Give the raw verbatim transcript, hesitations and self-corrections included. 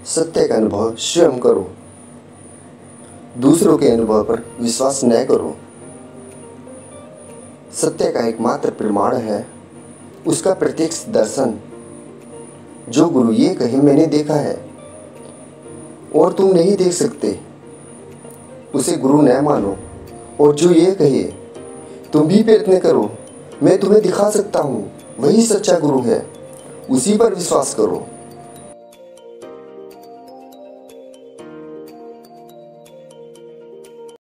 सत्य का अनुभव स्वयं करो। दूसरों के अनुभव पर विश्वास न करो। सत्य का एकमात्र प्रमाण है उसका प्रत्यक्ष दर्शन। जो गुरु ये कहे मैंने देखा है और तुम नहीं देख सकते, उसे गुरु न मानो। और जो ये कहे तुम भी प्रयत्न करो, मैं तुम्हें दिखा सकता हूँ, वही सच्चा गुरु है, उसी पर विश्वास करो।